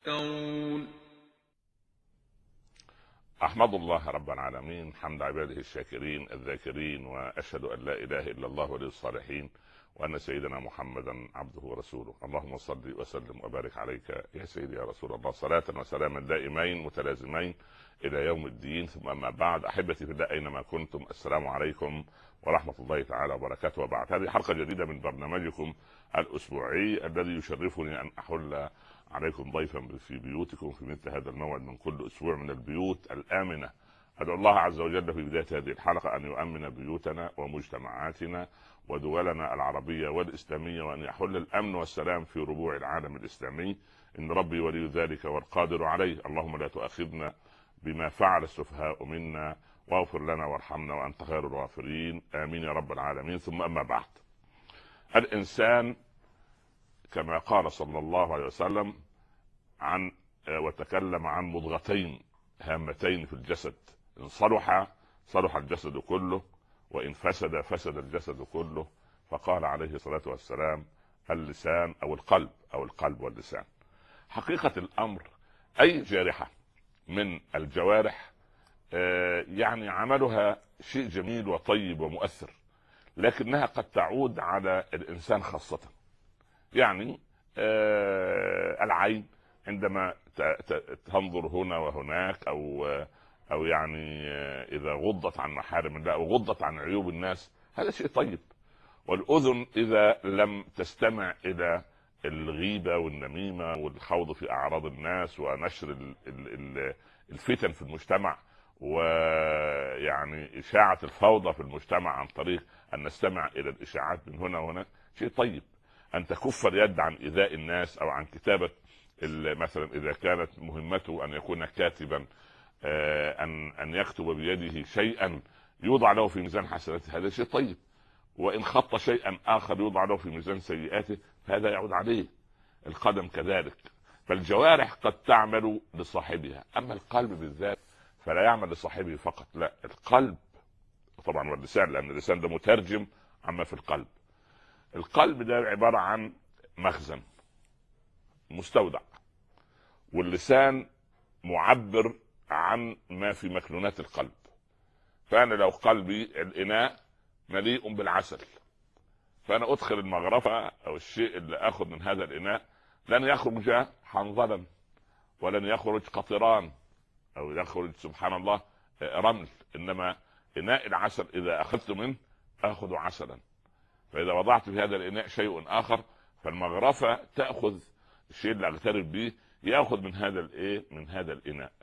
تذكرون. أحمد الله رب العالمين حمد عباده الشاكرين الذاكرين، وأشهد أن لا إله إلا الله ولي الصالحين، وأن سيدنا محمدا عبده ورسوله. اللهم صل وسلم وبارك عليك يا سيدي يا رسول الله، صلاة وسلاما دائمين متلازمين إلى يوم الدين. ثم أما بعد، أحبتي في الله أينما كنتم، السلام عليكم ورحمة الله تعالى وبركاته. وبعد هذه حلقة جديدة من برنامجكم الأسبوعي الذي يشرفني أن أحل عليكم ضيفا في بيوتكم في مثل هذا الموعد من كل أسبوع من البيوت الآمنة. أدعو الله عز وجل في بداية هذه الحلقة أن يؤمن بيوتنا ومجتمعاتنا ودولنا العربية والإسلامية، وأن يحل الأمن والسلام في ربوع العالم الإسلامي. إن ربي ولي ذلك والقادر عليه. اللهم لا تؤاخذنا بما فعل السفهاء منا، واغفر لنا وارحمنا وأنت خير الغافرين، آمين يا رب العالمين. ثم أما بعد، الإنسان كما قال صلى الله عليه وسلم وتكلم عن مضغتين هامتين في الجسد: إن صلح صلح الجسد كله، وإن فسد فسد الجسد كله. فقال عليه الصلاة والسلام: اللسان أو القلب واللسان. حقيقة الأمر أي جارحة من الجوارح يعني عملها شيء جميل وطيب ومؤثر، لكنها قد تعود على الإنسان خاصة. يعني العين عندما تنظر هنا وهناك، أو يعني إذا غضت عن محارم الله أو غضت عن عيوب الناس، هذا شيء طيب. والأذن إذا لم تستمع إلى الغيبة والنميمة والخوض في أعراض الناس ونشر الفتن في المجتمع، ويعني إشاعة الفوضى في المجتمع عن طريق أن نستمع إلى الإشاعات من هنا وهنا، شيء طيب. أن تكف اليد عن إيذاء الناس أو عن كتابة، مثلا إذا كانت مهمته أن يكون كاتبا، أن يكتب بيده شيئا يوضع له في ميزان حسناته، هذا شيء طيب. وإن خط شيئا آخر يوضع له في ميزان سيئاته، فهذا يعود عليه. القدم كذلك. فالجوارح قد تعمل لصاحبها، أما القلب بالذات فلا يعمل لصاحبه فقط، لا، القلب طبعا واللسان، لأن اللسان ده مترجم عما في القلب. القلب ده عبارة عن مخزن مستودع، واللسان معبر عن ما في مكنونات القلب. فأنا لو قلبي الإناء مليء بالعسل، فأنا أدخل المغرفة أو الشيء اللي أخذ من هذا الإناء لن يخرج حنظلا، ولن يخرج قطران، أو يخرج سبحان الله رمل، إنما إناء العسل إذا أخذت منه أخذ عسلا. فإذا وضعت في هذا الإناء شيء آخر، فالمغرفة تأخذ الشيء اللي أغترب به، يأخذ من هذا الإناء.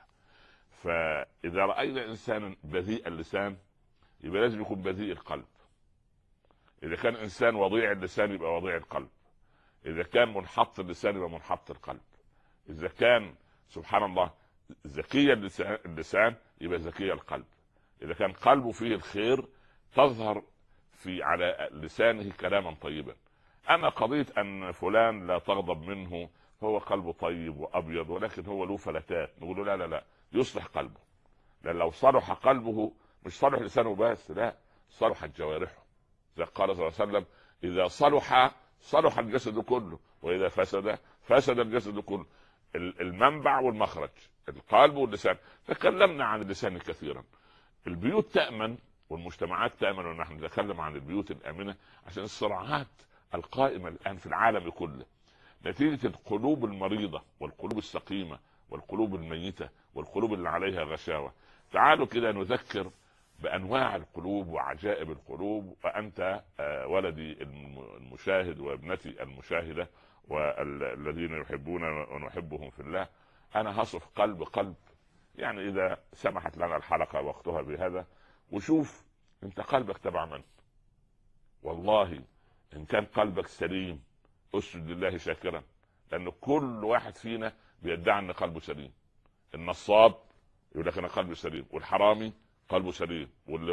فإذا رأينا إنسانا بذيء اللسان، يبقى لازم يكون بذيء القلب. إذا كان إنسان وضيع اللسان، يبقى وضيع القلب. إذا كان منحط اللسان، يبقى منحط القلب. إذا كان سبحان الله ذكي اللسان، يبقى ذكي القلب. إذا كان قلبه فيه الخير، تظهر على لسانه كلاما طيبا. أما قضية أن فلان لا تغضب منه، هو قلبه طيب وأبيض، ولكن هو له فلتات، نقول له لا يصلح قلبه. لأن لو صلح قلبه مش صلح لسانه بس، لا، صلحت جوارحه. زي قال صلى الله عليه وسلم: إذا صلح الجسد كله، وإذا فسد الجسد كله. المنبع والمخرج، القلب واللسان. تكلمنا عن اللسان كثيرا. البيوت تأمن والمجتمعات تأمن، ونحن نتكلم عن البيوت الآمنة عشان الصراعات القائمة الآن في العالم كله نتيجة القلوب المريضة والقلوب السقيمة والقلوب الميتة والقلوب اللي عليها غشاوة. تعالوا كده نذكر بأنواع القلوب وعجائب القلوب. وأنت ولدي المشاهد وابنتي المشاهدة والذين يحبون ونحبهم في الله، أنا هصف قلب يعني إذا سمحت لنا الحلقة وقتها بهذا. وشوف انت قلبك تبع من. والله ان كان قلبك سليم اسجد لله شاكرا، لان كل واحد فينا بيدعي ان قلبه سليم. النصاب يقول لك انا قلبي سليم، والحرامي قلبه سليم،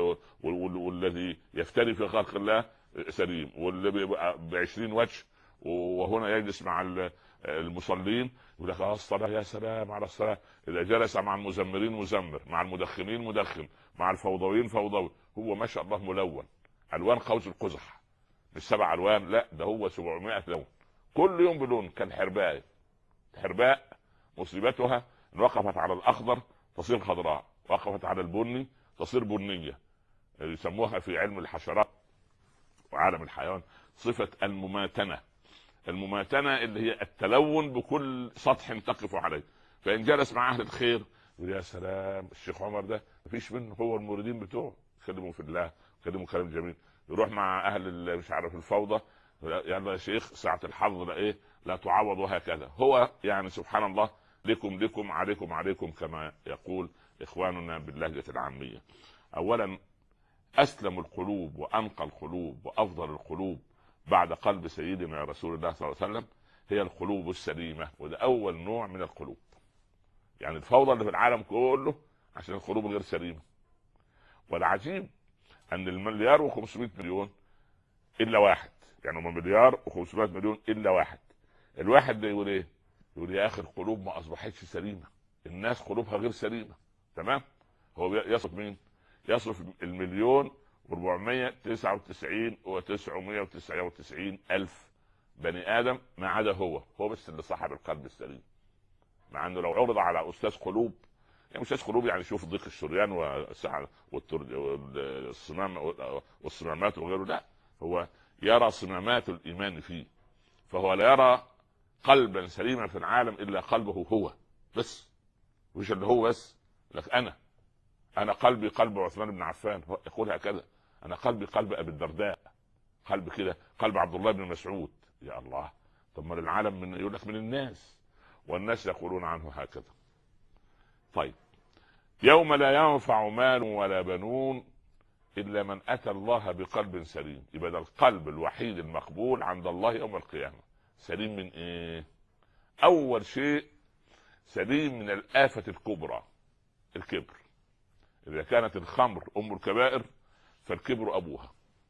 والذي يفتري في خلق الله سليم، واللي بيبقى ب20 وجه وهنا يجلس مع المصلين يقول لك الصلاة يا سلام على الصلاة. إذا جلس مع المزمرين مزمر، مع المدخنين مدخن، مع الفوضويين فوضوي. هو ما شاء الله ملون ألوان قوس القزح، مش 7 ألوان، لا، ده هو 700 لون، كل يوم بلون. كان حرباء مصيبتها ان وقفت على الاخضر تصير خضراء، وقفت على البني تصير بنيه. يسموها في علم الحشرات وعالم الحيوان صفه المماتنه. المماتنه اللي هي التلون بكل سطح تقف عليه. فان جلس مع اهل الخير يقول يا سلام الشيخ عمر ده مفيش منه، هو المريدين بتوعه كلموا في الله، كلموا كلام جميل. يروح مع اهل مش عارف الفوضى، يلا يا شيخ ساعه الحظ لا ايه لا تعوض، وهكذا. هو يعني سبحان الله، لكم عليكم كما يقول اخواننا باللهجه العاميه. اولا اسلم القلوب وانقى القلوب وافضل القلوب بعد قلب سيدنا رسول الله صلى الله عليه وسلم هي القلوب السليمه، وده اول نوع من القلوب. يعني الفوضى اللي في العالم كله عشان القلوب غير سليمه. والعجيب ان المليار و500 مليون الا واحد، يعني هم مليار و500 مليون الا واحد. الواحد ده يقول ايه؟ يقول يا اخي القلوب ما اصبحتش سليمه، الناس قلوبها غير سليمه. تمام. هو يصف مين؟ يصف المليون و499 و999 الف بني ادم ما عدا هو بس اللي صاحب القلب السليم. مع انه لو عرض على استاذ قلوب، يعني استاذ قلوب يعني شوف ضيق الشريان والصمامات وغيره، لا هو يرى صمامات الايمان فيه. فهو لا يرى قلبا سليما في العالم الا قلبه هو بس، مش اللي هو بس. لك انا قلبي قلب عثمان بن عفان، يقول هكذا. انا قلبي قلب ابي الدرداء، قلب كده قلب عبد الله بن مسعود. يا الله، طب ما العالم من يقول لك من الناس، والناس يقولون عنه هكذا. طيب يوم لا ينفع مال ولا بنون الا من اتى الله بقلب سليم. يبقى ده القلب الوحيد المقبول عند الله يوم القيامه. سليم من ايه؟ اول شيء سليم من الآفة الكبرى، الكبر. اذا كانت الخمر ام الكبائر فالكبر ابوها،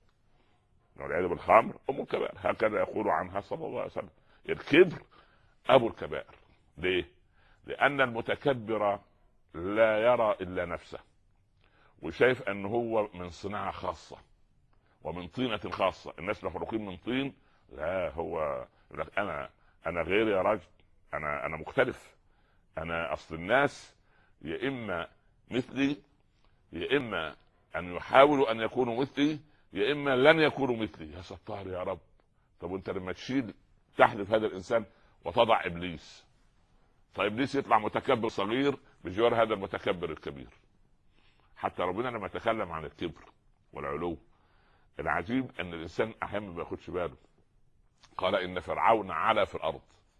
والعياذ بالخمر ام الكبائر، هكذا يقول عنها صلى الله عليه وسلم. الكبر ابو الكبائر. ليه؟ لان المتكبر لا يرى الا نفسه، وشايف ان هو من صناعه خاصه ومن طينه خاصه. الناس مخلوقين من طين، لا هو يقول لك انا غير يا راجل، انا مختلف. انا اصل الناس يا اما مثلي، يا اما ان يحاولوا ان يكونوا مثلي، يا اما لن يكونوا مثلي. يا ستار يا رب. طب وانت لما تشيل تحذف هذا الانسان وتضع ابليس، فابليس يطلع متكبر صغير بجوار هذا المتكبر الكبير. حتى ربنا لما تكلم عن الكبر والعلو، العجيب ان الانسان احيانا ما ياخدش باله. قال ان فرعون علا في الارض،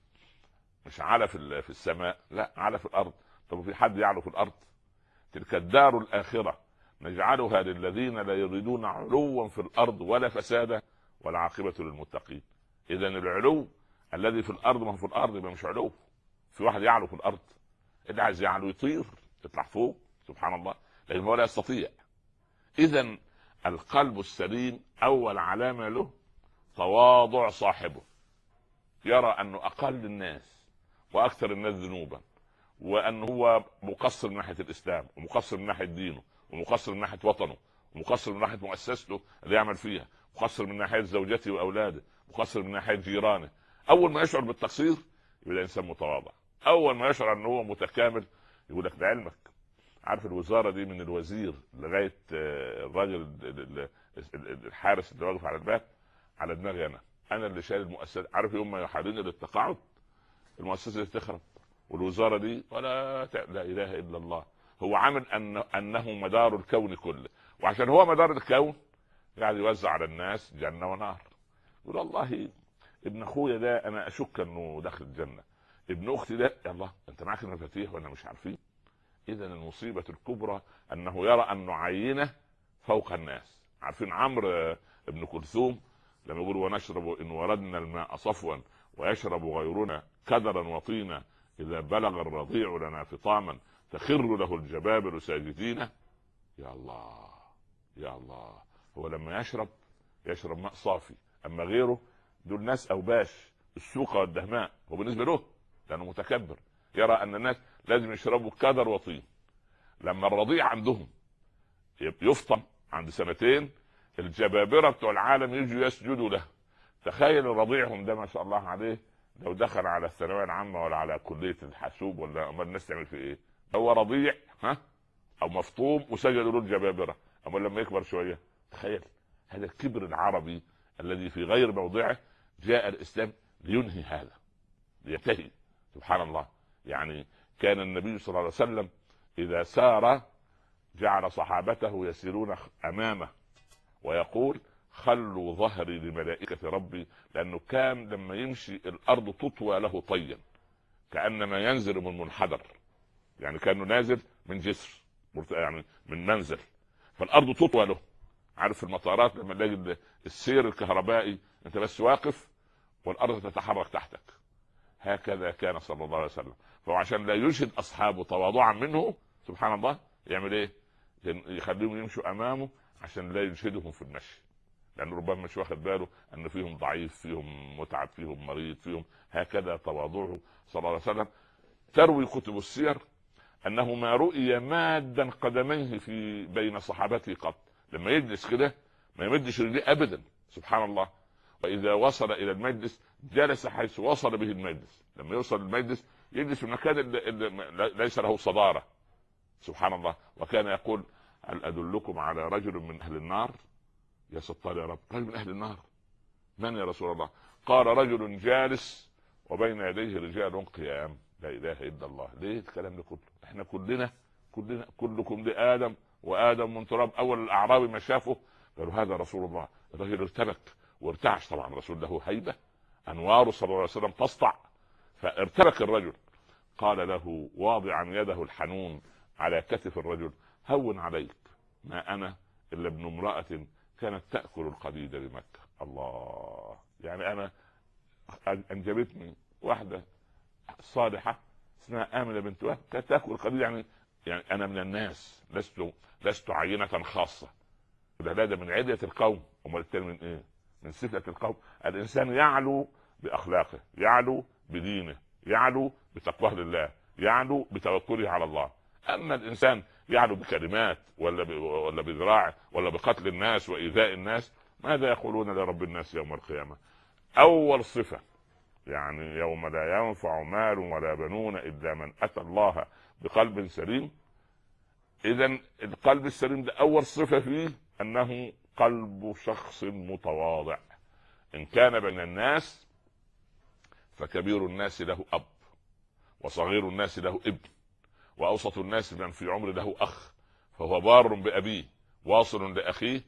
مش علا في السماء، لا علا في الارض. طب في حد يعلو في الارض؟ تلك الدار الاخره نجعلها للذين لا يريدون علوا في الارض ولا فسادا والعاقبه للمتقين. اذا العلو الذي في الارض، ما هو في الارض يبقى مش علو. في واحد يعلو في الارض، اللي عايز يعلو يطير يطلع فوق سبحان الله، لكن هو لا يستطيع. اذا القلب السليم اول علامه له تواضع صاحبه، يرى انه اقل الناس واكثر الناس ذنوبا، وانه هو مقصر من ناحيه الاسلام، ومقصر من ناحيه دينه، ومقصر من ناحيه وطنه، ومقصر من ناحيه مؤسسته اللي يعمل فيها، مقصر من ناحيه زوجته واولاده، مقصر من ناحيه جيرانه. اول ما يشعر بالتقصير يبقى انسان متواضع. اول ما يشعر انه هو متكامل يقول لك لعلمك عارف الوزاره دي من الوزير لغايه الراجل الحارس اللي واقف على الباب على دماغي انا اللي شايل المؤسسه. عارف يوم ما يحاولون للتقاعد المؤسسه دي تخرب، والوزاره دي لا اله الا الله. هو عامل انه مدار الكون كله، وعشان هو مدار الكون قاعد يوزع على الناس جنه ونار. يقول الله ابن اخويا ده انا اشك انه داخل الجنه، ابن اختي ده يا الله انت معاك المفاتيح وانا مش عارفين. اذا المصيبه الكبرى انه يرى ان نعينه فوق الناس. عارفين عمرو ابن كلثوم لما يقول ونشرب ان وردنا الماء صفوا ويشرب غيرنا كدرا وطينا اذا بلغ الرضيع لنا فطاما تخر له الجبابر ساجدين. يا الله يا الله. هو لما يشرب ماء صافي، اما غيره دول ناس اوباش السوق والدهماء. هو بالنسبه له لانه متكبر يرى ان الناس لازم يشربوا كدر وطين. لما الرضيع عندهم يفطم عند 2 سنين الجبابره بتوع العالم يجوا يسجدوا له. تخيل رضيعهم ده ما شاء الله عليه لو دخل على الثانويه العامه ولا على كليه الحاسوب ولا امال الناس تعمل فيه ايه؟ هو رضيع او مفطوم وسجدوا له الجبابره، اما لما يكبر شويه تخيل. هذا الكبر العربي الذي في غير موضعه، جاء الاسلام لينهي هذا، لينتهي. سبحان الله. يعني كان النبي صلى الله عليه وسلم اذا سار جعل صحابته يسيرون امامه ويقول خلوا ظهري لملائكة ربي، لأنه كان لما يمشي الأرض تطوى له طيا كأنما ينزل من منحدر، يعني كانه نازل من جسر، يعني من منزل، فالأرض تطوى له. عارف في المطارات لما تلاقي السير الكهربائي انت بس واقف والأرض تتحرك تحتك، هكذا كان صلى الله عليه وسلم. فعشان لا يجهد أصحابه تواضعا منه سبحان الله يعمل ايه؟ يخليهم يمشوا أمامه عشان لا يجهدهم في المشي، لأنه ربما مش واخد باله أن فيهم ضعيف، فيهم متعب، فيهم مريض، فيهم. هكذا تواضعه صلى الله عليه وسلم. تروي كتب السير أنه ما رؤي مادا قدميه في بين صحابته قط. لما يجلس كده ما يمدش رجليه أبدا سبحان الله. وإذا وصل إلى المجلس جلس حيث وصل به المجلس. لما يوصل المجلس يجلس في المكان اللي ليس له صدارة سبحان الله. وكان يقول هل أدلكم على رجل من أهل النار؟ يا ستار يا رب، رجل من أهل النار من يا رسول الله؟ قال رجل جالس وبين يديه رجال قيام. لا إله إلا الله. ليه الكلام ده كله؟ احنا كلنا كلكم لآدم وآدم من تراب. أول الأعرابي ما شافه قالوا هذا رسول الله. الرجل ارتبك وارتعش، طبعا الرسول له هيبة، أنواره صلى الله عليه وسلم تسطع، فارتبك الرجل. قال له واضعا يده الحنون على كتف الرجل هون عليك، ما أنا إلا ابن امرأة كانت تأكل القديد بمكة. الله. يعني أنا أنجبتني واحدة صالحة اسمها آمنة بنت وهب كانت تأكل القديد. يعني أنا من الناس، لست عينة خاصة. ده من عدة القوم. أمال التاني من إيه؟ من صفة القوم. الإنسان يعلو بأخلاقه، يعلو بدينه، يعلو بتقواه لله، يعلو بتوكله على الله. أما الإنسان يعلو بكلمات ولا بذراع ولا بقتل الناس وإيذاء الناس، ماذا يقولون لرب الناس يوم القيامة؟ أول صفة يعني يوم لا ينفع مال ولا بنون إلا من أتى الله بقلب سليم. إذن القلب السليم ده أول صفة فيه أنه قلب شخص متواضع. إن كان بين الناس فكبير الناس له أب، وصغير الناس له ابن، وأوسط الناس من في عمر له أخ، فهو بار بأبيه واصل لأخيه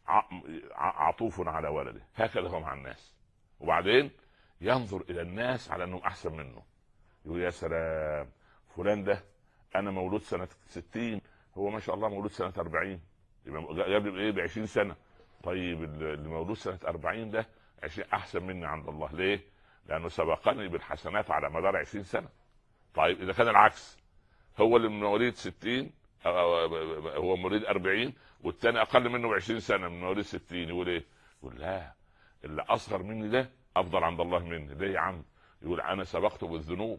عطوف على ولده. هكذا هو مع الناس. وبعدين ينظر إلى الناس على أنهم أحسن منه. يقول يا سلام فلان ده أنا مولود سنة 60، هو ما شاء الله مولود سنة 40، يبقى قبل إيه ب20 سنة. طيب اللي مولود سنة 40 ده 20 أحسن مني عند الله. ليه؟ لأنه سبقني بالحسنات على مدار 20 سنة. طيب إذا كان العكس، هو اللي من مواليد 60 هو مواليد 40 والثاني أقل منه ب20 سنة من مواليد 60، يقول إيه؟ يقول لا، اللي أصغر مني ده أفضل عند الله مني. ليه يا عم؟ يقول أنا سبقته بالذنوب،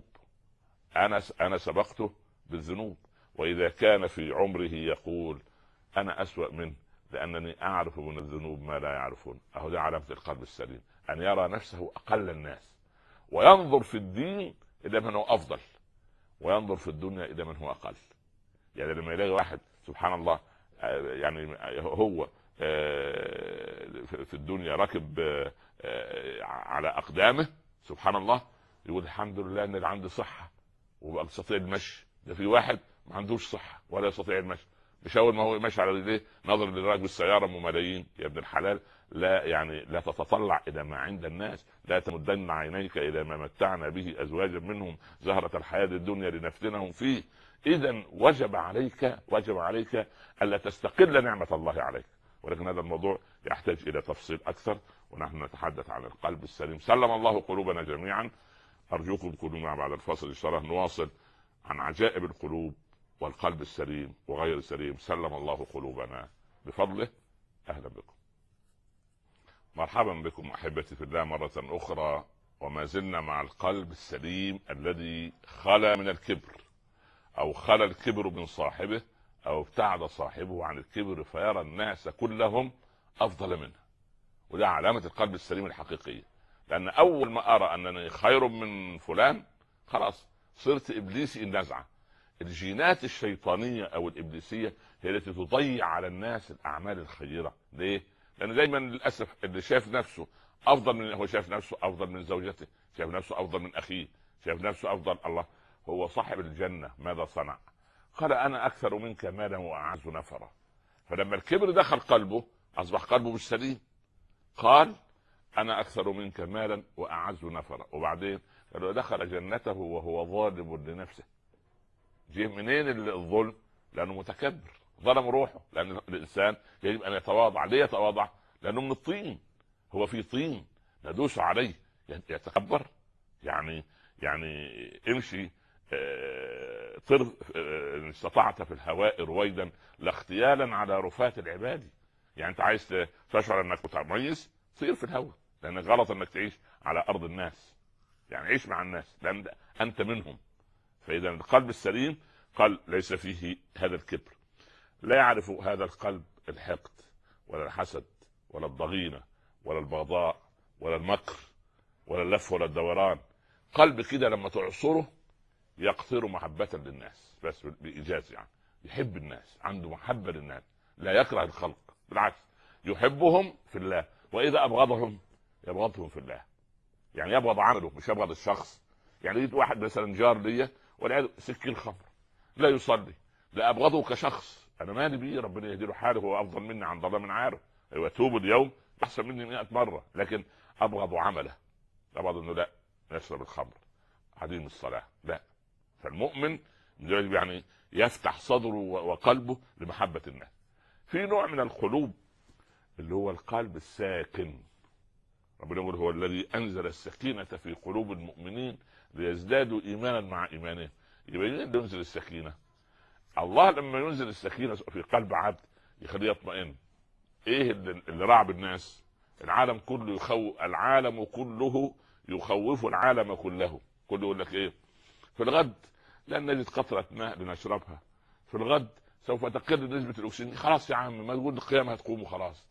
أنا سبقته بالذنوب. وإذا كان في عمره يقول أنا أسوأ منه لأنني أعرف من الذنوب ما لا يعرفون. أهو ده علامة القلب السليم، أن يرى نفسه أقل الناس، وينظر في الدين إلى من هو أفضل، وينظر في الدنيا إلى من هو أقل. يعني لما يلاقي واحد سبحان الله يعني هو في الدنيا راكب على أقدامه سبحان الله، يقول الحمد لله أن اللي عندي صحة وأستطيع المشي. ده في واحد ما عندوش صحة ولا يستطيع المشي، مش أول ما هو ماشي على رجليه نظر لراكب السيارة ملايين. يا ابن الحلال، لا تتطلع إلى ما عند الناس، لا تمدن عينيك إلى ما متعنا به أزواجا منهم زهرة الحياة الدنيا لنفتنهم فيه. إذن وجب عليك ألا تستقل نعمة الله عليك. ولكن هذا الموضوع يحتاج إلى تفصيل أكثر، ونحن نتحدث عن القلب السليم. سلم الله قلوبنا جميعا. أرجوكم تكونوا معنا بعد الفاصل إن شاء الله، نواصل عن عجائب القلوب والقلب السليم وغير السليم. سلم الله قلوبنا بفضله. أهلا بكم، مرحبا بكم أحبتي في الله مرة أخرى، وما زلنا مع القلب السليم الذي خلا من الكبر، أو خلا الكبر من صاحبه، أو ابتعد صاحبه عن الكبر فيرى الناس كلهم أفضل منه. وده علامة القلب السليم الحقيقية. لان اول ما ارى انني خير من فلان خلاص صرت ابليسي النزعه. الجينات الشيطانيه او الابليسيه هي التي تضيع على الناس الاعمال الخيره. ليه؟ لان دايما للاسف اللي شاف نفسه افضل من، هو شايف نفسه افضل من زوجته، شايف نفسه افضل من اخيه، شايف نفسه افضل. الله هو صاحب الجنه ماذا صنع؟ قال انا اكثر منك مالا واعز نفرا. فلما الكبر دخل قلبه اصبح قلبه مش سليم. قال انا اكثر منك مالا واعز نفرا. وبعدين قال دخل جنته وهو ظالم لنفسه. جه منين الظلم؟ لانه متكبر، ظلم روحه. لان الانسان يجب ان يتواضع. ليه يتواضع؟ لانه من الطين، هو في طين ندوس عليه يتكبر. يعني امشي طر ان استطعت في الهواء رويدا لا اغتيالا على رفات العباد. يعني انت عايز تشعر انك متميز، طير في الهواء، لان غلط انك تعيش على ارض الناس. يعني عيش مع الناس لان انت منهم. فاذا القلب السليم قال ليس فيه هذا الكبر، لا يعرف هذا القلب الحقد ولا الحسد ولا الضغينه ولا البغضاء ولا المكر ولا اللف ولا الدوران. قلب كده لما تعصره يقطر محبة للناس، بس بإيجاز. يعني يحب الناس، عنده محبة للناس، لا يكره الخلق، بالعكس يحبهم في الله. وإذا أبغضهم يبغضهم في الله. يعني يبغض عمله مش يبغض الشخص. يعني يجي واحد مثلا جار ليا والعياذ سكين خمر لا يصلي، لا أبغضه كشخص، أنا مالي بيه، ربنا يهدي له حاله، هو أفضل مني عند الله من عارف، ويتوب اليوم أحسن مني 100 مرة. لكن أبغض عمله، أبغض إنه لا يشرب الخمر، عديم الصلاة، لا. فالمؤمن يعني يفتح صدره وقلبه لمحبة الناس. في نوع من القلوب اللي هو القلب الساكن. ربنا يقول هو الذي أنزل السكينة في قلوب المؤمنين ليزدادوا إيمانا مع إيمانهم. يبقى ينزل السكينة. الله لما ينزل السكينة في قلب عبد يخليه يطمئن. ايه اللي رعب الناس؟ العالم كله العالم كله يخوف العالم كله. كله يقول لك ايه؟ في الغد لن نجد قطرة ماء لنشربها، في الغد سوف تقل نسبة الأكسجين. خلاص يا عم ما تقول القيامة هتقوم وخلاص،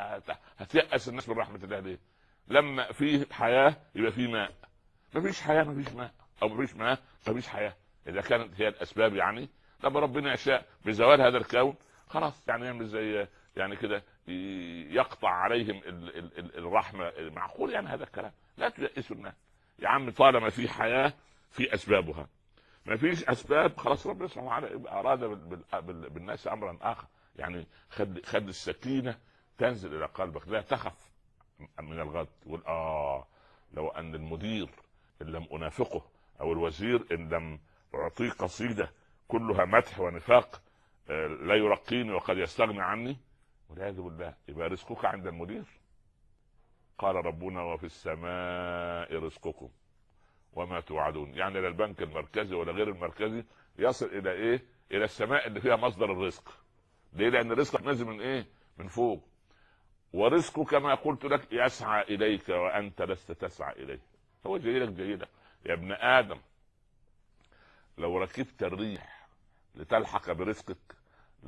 هتيأس الناس من رحمة الله. ليه؟ لما في حياة يبقى في ماء. ما فيش حياة ما فيش ماء، أو ما فيش ماء ما فيش حياة. إذا كانت هي الأسباب، يعني لما ربنا يشاء بزوال هذا الكون خلاص، يعني يعمل زي يعني كده يقطع عليهم الرحمة. معقول يعني هذا الكلام؟ لا تيأسوا الناس يا عم، طالما في حياة في أسبابها. ما فيش أسباب خلاص ربنا سبحانه وتعالى أراد بالناس أمرا آخر. يعني خد السكينة تنزل إلى قلبك، لا تخف من الغد. تقول لو أن المدير إن لم أنافقه أو الوزير إن لم أعطيه قصيدة كلها مدح ونفاق لا يرقيني وقد يستغني عني، والعياذ بالله، يبقى رزقك عند المدير. قال ربنا وفي السماء رزقكم وما توعدون. يعني لا البنك المركزي ولا غير المركزي يصل الى ايه؟ الى السماء اللي فيها مصدر الرزق. ليه؟ لان رزقك نازل من ايه؟ من فوق. ورزقك كما قلت لك يسعى اليك وانت لست تسعى اليه. هو جيلك يا ابن ادم. لو ركبت الريح لتلحق برزقك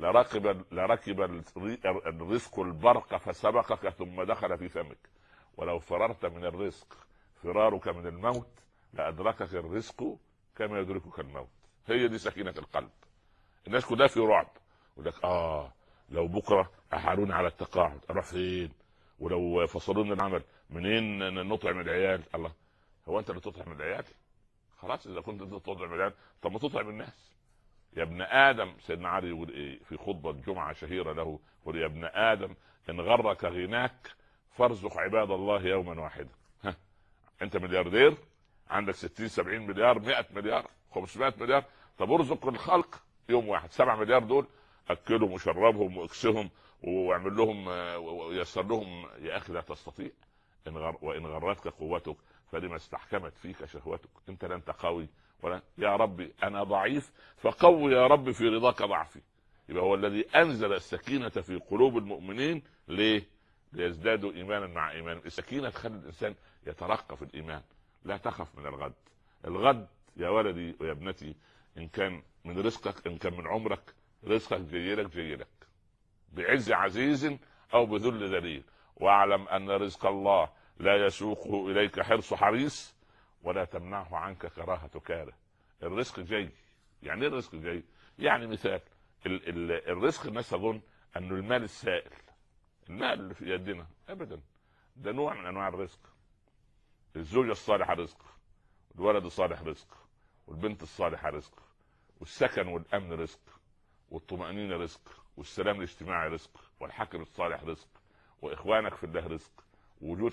لركب الرزق البرق فسبقك ثم دخل في فمك. ولو فررت من الرزق فرارك من الموت لأدركك الرزق كما يدركك الموت. هي دي سكينة القلب. الناس كلها في رعب، يقول لك لو بكرة أحالوني على التقاعد أروح فين؟ ولو فصلوني العمل منين نطعم العيال؟ الله، هو أنت اللي تطعم العيال؟ خلاص إذا كنت أنت تطعم العيال طب ما تطعم الناس يا ابن آدم. سيدنا علي يقول إيه في خطبة جمعة شهيرة له؟ يقول يا ابن آدم إن غرك غناك فارزق عباد الله يوما واحدا. أنت ملياردير عندك 60 70 مليار 100 مليار 500 مليار، طب ارزق الخلق يوم واحد. 7 مليار دول اكلهم وشربهم واكسهم واعمل لهم ويسر لهم. يا اخي لا تستطيع. وان غرتك قوتك فلما استحكمت فيك شهوتك. انت لا انت قوي ولا يا ربي انا ضعيف فقوي يا ربي في رضاك ضعفي. يبقى هو الذي انزل السكينة في قلوب المؤمنين. ليه؟ ليزدادوا ايمانا مع ايمان. السكينة تخلي الانسان يترقى في الايمان. لا تخف من الغد. الغد يا ولدي ويا ابنتي ان كان من رزقك ان كان من عمرك رزقك جيلك بعز عزيز او بذل ذليل. واعلم ان رزق الله لا يسوقه اليك حرص حريص ولا تمنعه عنك كراهة كاره. الرزق جاي. يعني ايه الرزق جاي؟ يعني مثال الرزق، الناس تظن انه المال السائل، المال اللي في يدنا، ابدا، ده نوع من انواع الرزق. الزوجة الصالحة رزق، الولد الصالح رزق، والبنت الصالحة رزق، والسكن والامن رزق، والطمأنينة رزق، والسلام الاجتماعي رزق، والحكم الصالح رزق، واخوانك في الله رزق، ووجود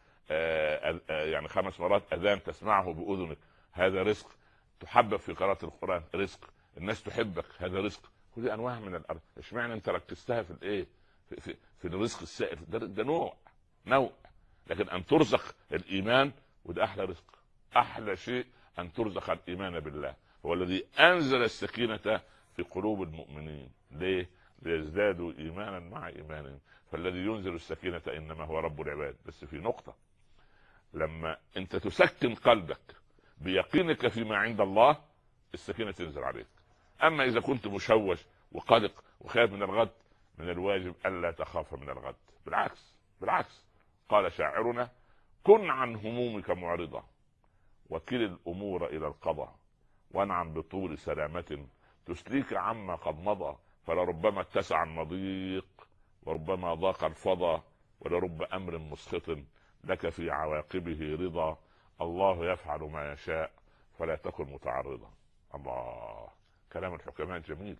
يعني 5 مرات اذان تسمعه باذنك هذا رزق، تحبب في قراءة القرآن رزق، الناس تحبك هذا رزق. كل انواع من الارض. اشمعنى انت ركزتها في الايه؟ في الرزق السائل. ده نوع. لكن ان ترزق الايمان، وده احلى رزق، احلى شيء ان ترزق الايمان بالله. هو الذي انزل السكينة في قلوب المؤمنين. ليه؟ ليزدادوا ايمانا مع ايمانهم. فالذي ينزل السكينة انما هو رب العباد. بس في نقطة، لما انت تسكن قلبك بيقينك فيما عند الله، السكينة تنزل عليك. اما اذا كنت مشوش وقلق وخايف من الغد، من الواجب الا تخاف من الغد. بالعكس قال شاعرنا: كن عن همومك معرضة، وكل الامور الى القضاء، وانعم بطول سلامة تسليك عما قد مضى، فلربما اتسع المضيق وربما ضاق الفضا، ولرب امر مسخط لك في عواقبه رضا، الله يفعل ما يشاء فلا تكن متعرضا. الله، كلام الحكماء جميل.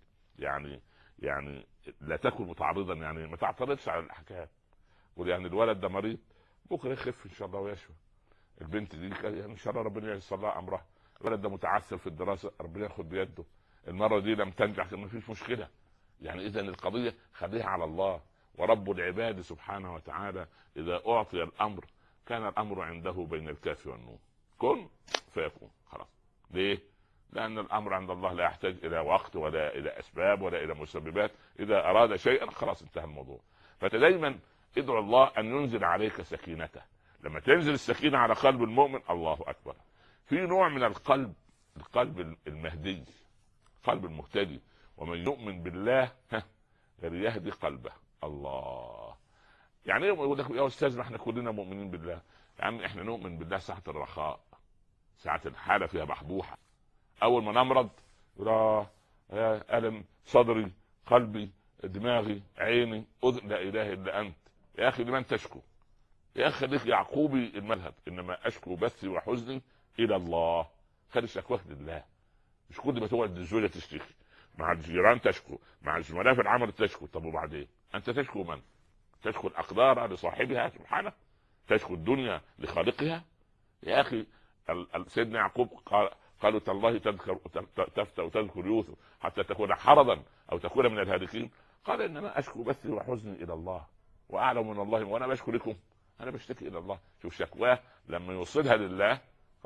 يعني لا تكن متعرضا، يعني ما تعترضش على الاحكام. قول يعني الولد ده مريض، بكره يخف ان شاء الله ويشفى. البنت دي يعني ان شاء الله ربنا ييسر لها امرها. الولد ده متعثر في الدراسه، ربنا ياخد بيده. المره دي لم تنجح، ما فيش مشكله. يعني اذا القضيه خليها على الله. ورب العباد سبحانه وتعالى اذا اعطي الامر كان الامر عنده بين الكاف والنون، كن فيكون. خلاص. ليه؟ لان الامر عند الله لا يحتاج الى وقت ولا الى اسباب ولا الى مسببات. اذا اراد شيئا خلاص انتهى الموضوع. فدايما ادعو الله ان ينزل عليك سكينته. لما تنزل السكينه على قلب المؤمن، الله اكبر. في نوع من القلب المهدي، قلب المهتدي. ومن يؤمن بالله يهدي قلبه. الله. يعني ايه يقول لك يا استاذ ما احنا كلنا مؤمنين بالله؟ يا عم احنا نؤمن بالله ساعة الرخاء، ساعة الحالة فيها بحبوحة. اول ما نمرض يا ألم صدري، قلبي، دماغي، عيني، اذن، لا اله الا انت. يا اخي لمن تشكو؟ يا اخي خليك يعقوبي المذهب، انما اشكو بثي وحزني الى الله. خلي شكواك لله. مش كل ما تقعد الزوجة تشتكي، مع الجيران تشكو، مع الزملاء في العمل تشكو. طب وبعدين انت تشكو من؟ تشكو الاقدار لصاحبها سبحانه؟ تشكو الدنيا لخالقها؟ يا اخي سيدنا يعقوب قالوا تالله تفتى وتذكر يوسف حتى تكون حرضا او تكون من الهالكين. قال انما اشكو بثي وحزني الى الله واعلم من الله، وانا بشكو لكم، انا بشتكي الى الله. شوف شكواه لما يوصلها لله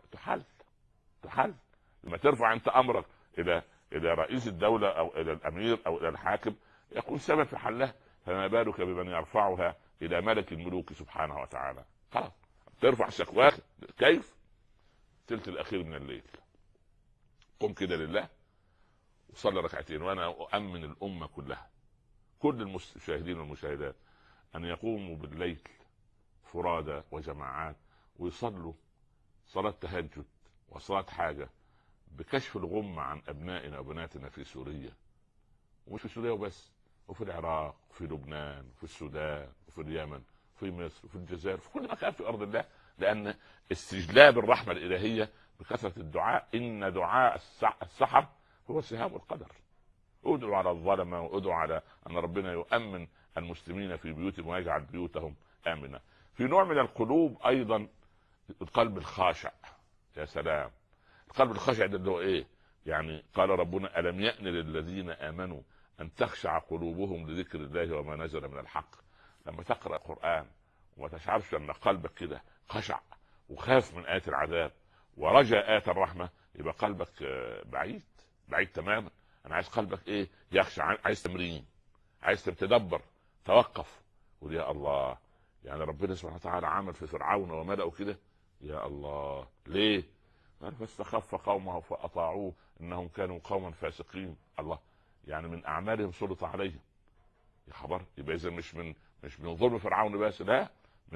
تحل. لما ترفع انت امرك الى رئيس الدولة او الى الامير او الى الحاكم، يكون سبب في حلها. فما بالك بمن يرفعها الى ملك الملوك سبحانه وتعالى؟ خلاص ترفع شكواك. كيف؟ الثلث الاخير من الليل قم كده لله وصلي ركعتين. وانا اؤمن الامه كلها، كل المشاهدين والمشاهدات، ان يقوموا بالليل فرادى وجماعات ويصلوا صلاة تهجد وصلاة حاجة بكشف الغمة عن ابنائنا وبناتنا في سوريا. ومش في سوريا وبس، وفي العراق، وفي لبنان، وفي السودان، وفي اليمن، في مصر، وفي الجزائر، في كل مكان في ارض الله. لان استجلاب الرحمة الالهية بكثرة الدعاء. ان دعاء السحر هو سهام القدر. ادعوا على الظلمة، وادعوا على ان ربنا يؤمن المسلمين في بيوتهم ويجعل بيوتهم آمنة. في نوع من القلوب ايضا القلب الخاشع. يا سلام. القلب الخاشع ده اللي هو ايه؟ يعني قال ربنا: ألم يأن للذين آمنوا أن تخشع قلوبهم لذكر الله وما نزل من الحق. لما تقرأ القرآن وما تشعرش أن قلبك كده خشع وخاف من آيات العذاب ورجاء آيات الرحمة، يبقى قلبك بعيد تماما. أنا عايز قلبك إيه؟ يخشع. عايز تمرين، عايز تتدبر، توقف وقول يا الله. يعني ربنا سبحانه وتعالى عمل في فرعون وملأه كده. يا الله ليه؟ قال: فاستخف قومه فأطاعوه إنهم كانوا قوما فاسقين. الله. يعني من أعمالهم سلط عليهم. يا خبر. يبقى إذا مش من ظلم فرعون بس، لا،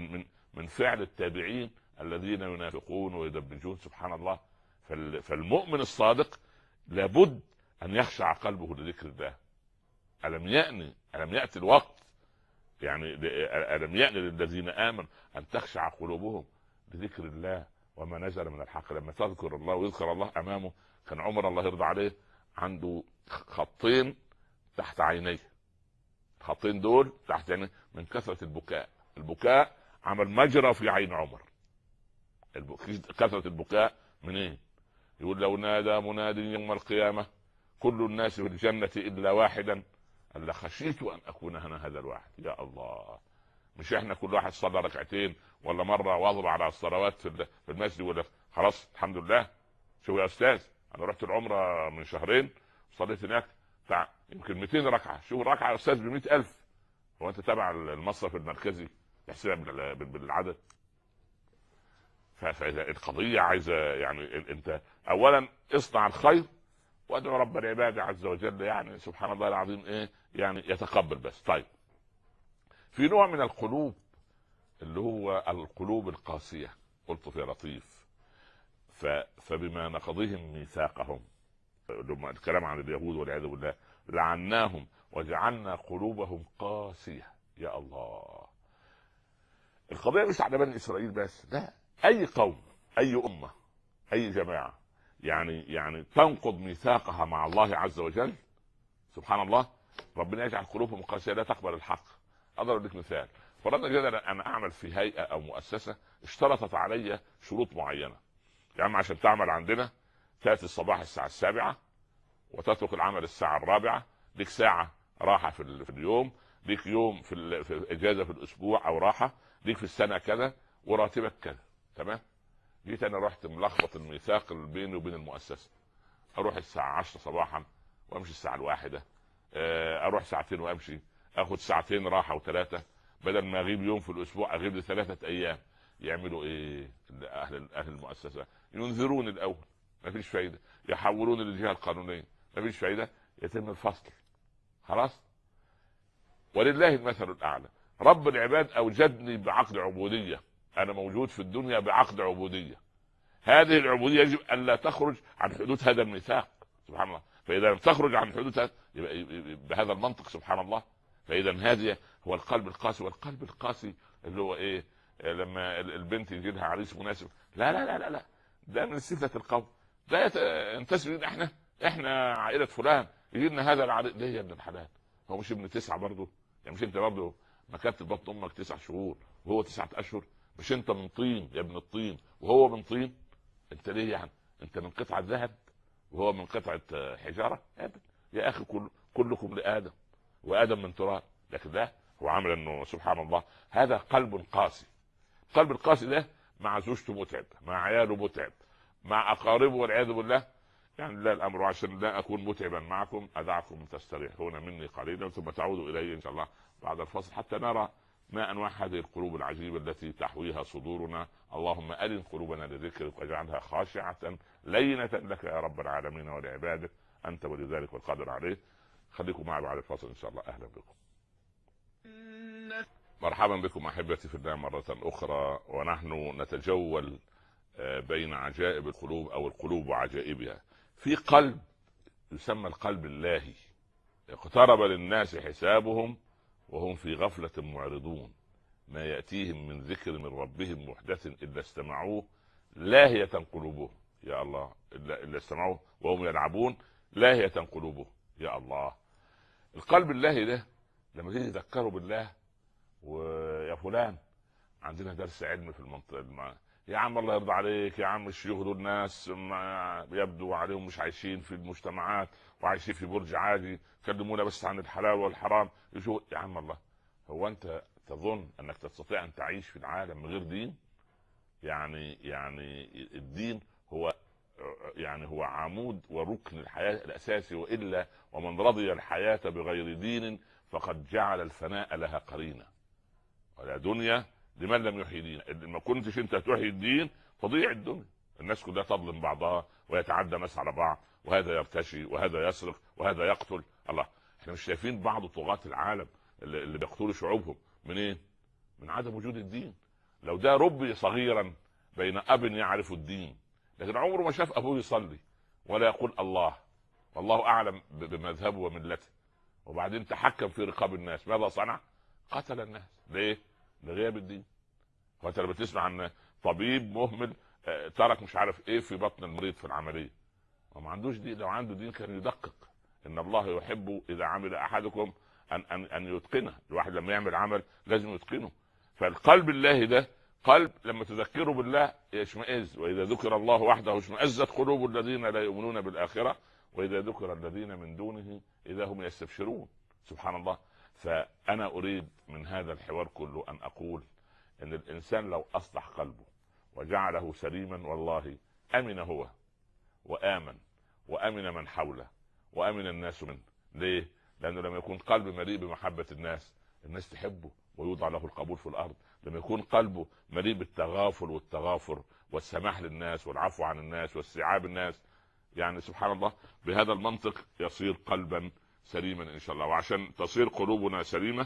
من فعل التابعين الذين ينافقون ويدبجون. سبحان الله. فالمؤمن الصادق لابد ان يخشع قلبه لذكر الله. الم يأتي الوقت، يعني الم يأن للذين آمنوا ان تخشع قلوبهم لذكر الله وما نزل من الحق. لما تذكر الله ويذكر الله امامه، كان عمر الله يرضى عليه عنده خطين تحت عينيه، الخطين دول تحت عينيه من كثرة البكاء. البكاء عمل مجرى في عين عمر. كثرة البكاء منين؟ يقول لو نادى مناد يوم القيامة كل الناس في الجنة إلا واحدا ألا خشيت أن أكون أنا هذا الواحد. يا الله، مش احنا كل واحد صلى ركعتين ولا مرة واظب على الصلوات في المسجد ولا خلاص الحمد لله؟ شو يا أستاذ، أنا رحت العمرة من شهرين صليت هناك بتاع يمكن 200 ركعة. شوف ركعة يا أستاذ ب100,000. هو أنت تبع المصرف المركزي تحسبها بالعدد؟ فإذا القضية عايزة يعني انت اولا اصنع الخير وادعو رب العباد عز وجل، يعني سبحان الله العظيم ايه يعني يتقبل بس. طيب، في نوع من القلوب اللي هو القلوب القاسية، قلت في لطيف فبما نقضهم ميثاقهم، لما الكلام عن اليهود والعياذ بالله، لعناهم وجعلنا قلوبهم قاسية. يا الله، القضية مش على بني اسرائيل بس، لا، اي قوم، اي امة، اي جماعة يعني تنقض ميثاقها مع الله عز وجل، سبحان الله، ربنا يجعل قلوبهم قاسية لا تقبل الحق. اضرب لك مثال. فرضنا جدا انا اعمل في هيئة او مؤسسة اشترطت علي شروط معينة. يعني عشان تعمل عندنا تأتي الصباح الساعة 7 وتترك العمل الساعة 4، لك ساعة راحة في اليوم، لك يوم في اجازة في الاسبوع او راحة، ليك في السنة كذا، وراتبك كذا. تمام. جيت انا رحت ملخبط الميثاق بيني وبين المؤسسة. اروح الساعة 10 صباحا وامشي الساعة 1، اروح ساعتين وامشي، اخد ساعتين راحة و3، بدل ما اغيب يوم في الاسبوع اغيب لي 3 ايام. يعملوا ايه اهل المؤسسة؟ ينذرون الاول، ما فيش فايدة، يحولون للجهة القانونية، ما فيش فايدة، يتم الفصل. خلاص. ولله المثل الاعلى. رب العباد اوجدني بعقد عبودية، انا موجود في الدنيا بعقد عبودية. هذه العبودية يجب ان لا تخرج عن حدود هذا الميثاق. سبحان الله. فاذا لم تخرج عن حدود هذا يبقى بهذا المنطق سبحان الله. فاذا هذا هو القلب القاسي. والقلب القاسي اللي هو ايه؟ لما البنت يجي لها عريس مناسب، لا لا لا لا لا، ده من سفة القوم، ده ينتسب احنا عائلة فلان، يجي لنا هذا العريس. ليه يا ابن الحلال؟ هو مش ابن 9 برضه؟ يعني مش انت برضه مكانت بطن امك 9 شهور وهو 9 اشهر؟ مش انت من طين يا ابن الطين وهو من طين؟ انت ليه يعني؟ انت من قطعة ذهب وهو من قطعة حجارة؟ يا اخي كلكم لآدم وآدم من تراب. لكن ده هو عامل انه سبحان الله هذا قلب قاسي. القلب القاسي ده مع زوجته متعب، مع عياله متعب، مع اقاربه والعياذ بالله. يعني لا الامر عشان لا اكون متعبا معكم ادعكم تستريحون مني قليلا ثم تعودوا الي ان شاء الله بعد الفصل حتى نرى ما انواع هذه القلوب العجيبه التي تحويها صدورنا. اللهم ألن قلوبنا لذكرك واجعلها خاشعة لينة لك يا رب العالمين ولعبادك، انت ولذلك والقادر عليه. خليكم معي بعد الفصل ان شاء الله. اهلا بكم، مرحبا بكم احبتي في الله مرة اخرى، ونحن نتجول بين عجائب القلوب او القلوب وعجائبها. في قلب يسمى القلب اللهي، اقترب للناس حسابهم وهم في غفلة معرضون، ما يأتيهم من ذكر من ربهم محدث إلا استمعوه لاهية قلوبهم. يا الله، إلا استمعوه وهم يلعبون لاهية قلوبهم. يا الله، القلب اللاهي ده لما تيجي تذكروا بالله، ويا فلان عندنا درس علم في المنطقة، يا عم الله يرضى عليك، يا عم الشيوخ دول ناس يبدو عليهم مش عايشين في المجتمعات وعايشين في برج عادي، كلمونا بس عن الحلال والحرام. يا عم الله، هو انت تظن انك تستطيع ان تعيش في العالم من غير دين؟ يعني الدين هو عمود وركن الحياة الاساسي، والا ومن رضي الحياة بغير دين فقد جعل الفناء لها قرينة، ولا دنيا لمن لم يحيي دين. ما كنتش انت تحيي الدين تضيع الدنيا. الناس كلها تظلم بعضها ويتعدى ناس على بعض، وهذا يرتشي وهذا يسرق وهذا يقتل. الله، احنا مش شايفين بعض طغاة العالم اللي بيقتلوا شعوبهم منين؟ من عدم وجود الدين. لو ده ربي صغيرا بين اب يعرف الدين، لكن عمره ما شاف ابوه يصلي ولا يقول الله والله اعلم بمذهبه وملته، وبعدين تحكم في رقاب الناس، ماذا صنع؟ قتل الناس. ليه؟ لغياب الدين. وانت لما تسمع عن طبيب مهمل ترك مش عارف ايه في بطن المريض في العمليه، وما عندوش دين. لو عنده دين كان يدقق. ان الله يحب اذا عمل احدكم ان يتقنه. الواحد لما يعمل عمل لازم يتقنه. فالقلب الله ده قلب لما تذكره بالله يشمئز، واذا ذكر الله وحده اشمئزت قلوب الذين لا يؤمنون بالاخره واذا ذكر الذين من دونه اذا هم يستبشرون. سبحان الله. فانا اريد من هذا الحوار كله ان اقول ان الانسان لو اصلح قلبه وجعله سليما والله امن هو وامن من حوله وامن الناس منه. ليه؟ لانه لما يكون قلب مليء بمحبه الناس تحبه ويوضع له القبول في الارض. لما يكون قلبه مليء بالتغافل والتغافر والسماح للناس والعفو عن الناس واستيعاب الناس، يعني سبحان الله بهذا المنطق يصير قلبا سليما ان شاء الله. وعشان تصير قلوبنا سليمه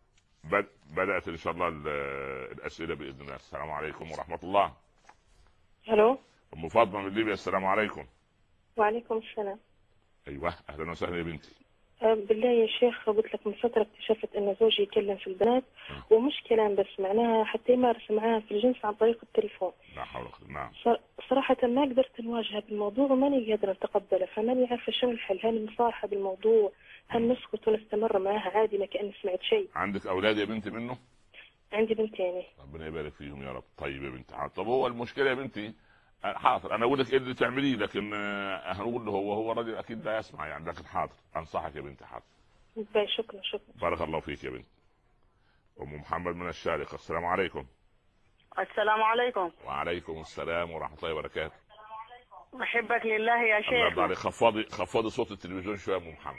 بدات ان شاء الله الاسئله باذن الله. السلام عليكم ورحمه الله. الو، ام فاطمه من ليبيا. السلام عليكم. وعليكم السلام. ايوه اهلا وسهلا يا بنتي. بالله يا شيخ، قلت لك من فترة اكتشفت ان زوجي يكلم في البنات ومش كلام بس، معناها حتى يمارس معاها في الجنس عن طريق التليفون. لا حول ولا قوه. نعم. صراحة ما قدرت نواجهها بالموضوع وماني قادرة اتقبله، فماني عارفة شنو الحل. هل نصارحة بالموضوع؟ هل نسكت ونستمر معاها عادي ما كأني سمعت شيء؟ عندك اولاد يا بنتي منه؟ عندي بنتين. ربنا يبارك فيهم يا رب. طيب يا بنتي حاضر. طب هو المشكله يا بنتي حاضر انا اقول لك ايه اللي تعمليه، لكن هنقول له هو راجل اكيد لا يسمع يعني، لكن حاضر انصحك يا بنتي. حاضر. شكرا. بارك الله فيك يا بنتي. ام محمد من الشارقه. السلام عليكم. السلام عليكم. وعليكم السلام ورحمه الله وبركاته. احبك لله يا شيخ. الله خفضي صوت التلفزيون شويه يا ام محمد.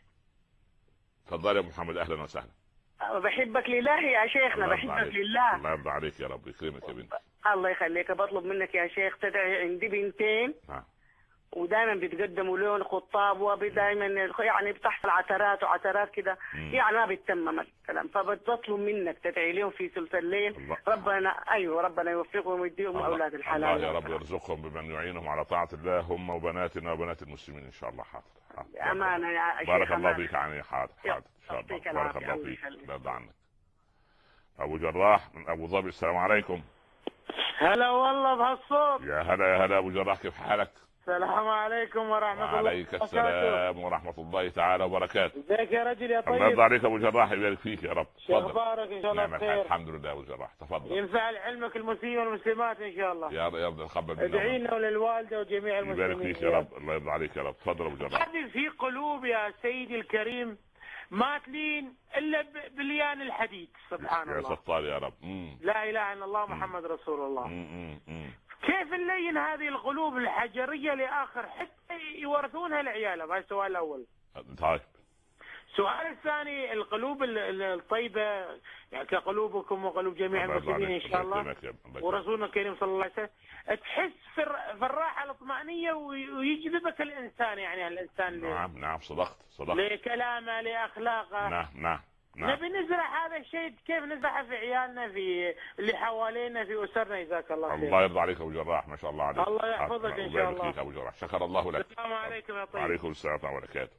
تفضلي يا ام محمد. اهلا وسهلا. بحبك لله يا شيخنا، بحبك لله. الله يرضى عليك يا رب يكرمك يا بنتي. الله يخليك. بطلب منك يا شيخ تدعي. عندي بنتين ودائما بيتقدموا لون خطاب ودائما يعني بتحصل عترات كده، يعني ما بيتمم الكلام، فبطلب منك تدعي لهم في ثلث الليل. ربنا يوفقهم ويديهم اولاد الحلال. الله يا رب يرزقهم بمن يعينهم على طاعه الله، هم وبناتنا وبنات المسلمين ان شاء الله. حاضر. امانه يا شيخ. بارك الله فيك عني. حاضر ان شاء الله. بارك الله فيك. يرضى عنك. ابو جراح من ابو ظبي. السلام عليكم. هلا والله بهالصوت. يا هلا ابو جراح، كيف حالك؟ السلام عليكم ورحمة الله. وعليك السلام ورحمة الله تعالى وبركاته. ازيك يا رجل يا طيب؟ الله يرضى عليك ابو جراح، يبارك فيك يا رب. تفضل. اخبارك ان شاء الله بخير؟ الحمد لله ابو جراح. تفضل. ينفع علمك المسلمين والمسلمات ان شاء الله. يا رب تقبل منا. ادعي لنا وللوالده وجميع المسلمين. يبارك فيك يا رب. الله يرضى عليك يا رب. تفضل ابو جراح. هذه في قلوب يا سيدي الكريم ما تلين الا بليان الحديد. سبحان الله. يا ستار يا رب. لا اله الا الله محمد رسول الله. كيف نلين هذه القلوب الحجريه لاخر حتى يورثونها لعيالهم؟ هذا السؤال الاول. طيب. السؤال الثاني، القلوب الطيبه يعني كقلوبكم وقلوب جميع المسلمين ان شاء الله، ورسولنا الكريم صلى الله عليه وسلم، تحس في الراحه الاطمئنانيه ويجذبك الانسان، يعني الانسان. نعم صدقت. لكلامه لاخلاقه. نعم. نبي نزرع هذا الشيء. كيف نزرعه في عيالنا، في اللي حوالينا، في اسرنا؟ جزاك الله خير. الله يرضى عليك ابو جراح، ما شاء الله عليك. الله يحفظك ان شاء الله. ابو جراح، شكر الله لك. السلام عليكم يا طيب. وعليكم السلام ورحمه الله وبركاته.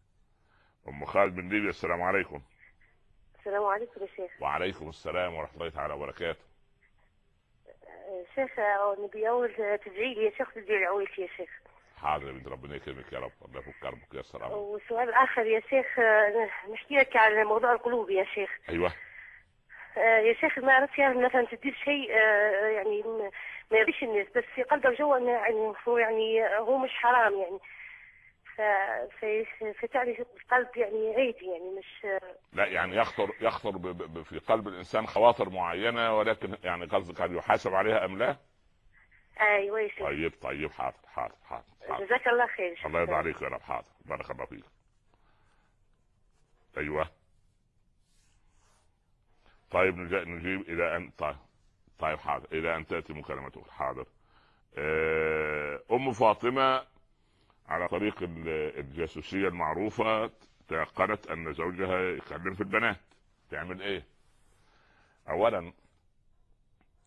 ام خالد من ليبيا. السلام عليكم. السلام عليكم يا شيخ. وعليكم السلام ورحمه الله تعالى وبركاته. شيخ نبي اول تدعي لي يا شيخ، تدعي لي عويلتي يا شيخ. حاضر يا بنت، ربنا يكرمك يا رب. الله يفك كربك يا سلام. وسؤال اخر يا شيخ، نحكي لك على موضوع القلوب يا شيخ. ايوه يا شيخ، ما عرفت يعني مثلا تدير شيء يعني ما يرضيش الناس، بس في قلبك جوا انه يعني هو مش حرام يعني، فتعني في القلب يعني عيب يعني مش. لا يعني يخطر في قلب الانسان خواطر معينه، ولكن يعني قصدك هل يحاسب عليها ام لا؟ ايوه يا شيخ. طيب حاضر. جزاك الله خير. الله يرضى عليك يا رب. حاضر. بارك الله فيك. ايوه طيب نجيب الى ان طيب حاضر الى ان تاتي مكالمته. حاضر. ام فاطمه على طريق الجاسوسيه المعروفه تيقنت ان زوجها يكلم في البنات. تعمل ايه؟ اولا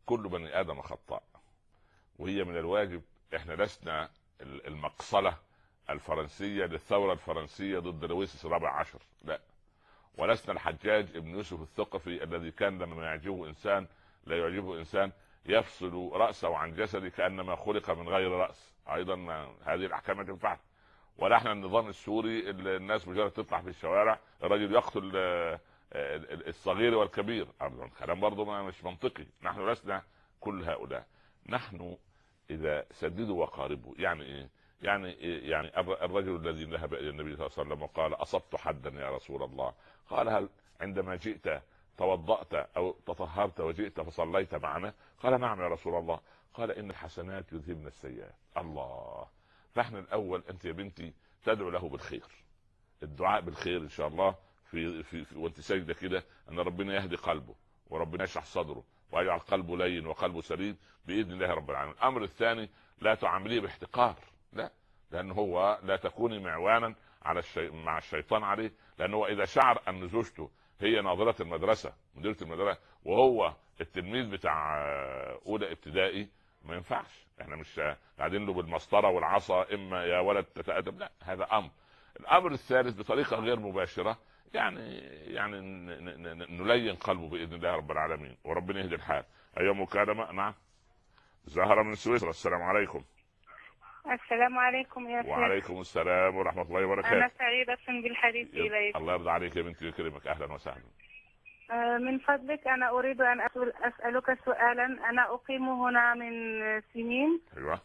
كل بني ادم خطاء، وهي من الواجب، احنا لسنا المقصله الفرنسيه للثوره الفرنسيه ضد لويس الرابع عشر، لا، ولسنا الحجاج ابن يوسف الثقفي الذي كان لما يعجبه انسان لا يعجبه انسان يفصل راسه عن جسده كانما خلق من غير راس. ايضا هذه الاحكام ما تنفعش. ولا احنا النظام السوري اللي الناس مجرد تطلع في الشوارع الرجل يقتل الصغير والكبير، كلام برضه مش منطقي. نحن لسنا كل هؤلاء. نحن اذا سددوا وقاربوا، يعني ايه؟ يعني الرجل الذي ذهب الى النبي صلى الله عليه وسلم وقال اصبت حدا يا رسول الله، قال هل عندما جئت توضأت او تطهرت وجئت فصليت معنا؟ قال نعم يا رسول الله. قال ان الحسنات يذهبن السيئات. الله. فاحنا الاول انت يا بنتي تدعو له بالخير، الدعاء بالخير ان شاء الله في وانت ساجده كده، ان ربنا يهدي قلبه وربنا يشرح صدره ويجعل قلبه لين وقلبه سليم باذن الله رب العالمين. الامر الثاني لا تعامليه باحتقار، لا، لانه هو لا تكوني معوانا على مع الشيطان عليه، لانه هو اذا شعر ان زوجته هي ناظره المدرسه مديره المدرسه وهو التلميذ بتاع اولى ابتدائي، ما ينفعش. احنا مش قاعدين له بالمسطره والعصا اما يا ولد تتأدب، لا، هذا امر. الامر الثالث بطريقه غير مباشره، يعني نلين قلبه باذن الله رب العالمين وربنا يهدي الحال. ايها مكالمه. نعم، زهره من سويسرا. السلام عليكم. السلام عليكم يا شيخ. وعليكم السلام ورحمه الله وبركاته. انا سعيده بالحديث اليك. الله يرضى عليك يا بنتي ويكرمك. اهلا وسهلا. من فضلك أنا أريد أن أسألك سؤالا. أنا أقيم هنا من سنين. أيوة.